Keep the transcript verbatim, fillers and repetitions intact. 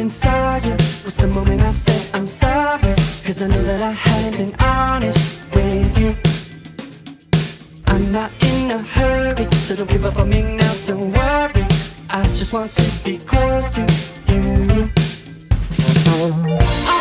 and saw you was the moment I said I'm sorry, cause I know that I hadn't been honest with you. I'm not in a hurry, so don't give up on me now, don't worry. I just want to be close to you.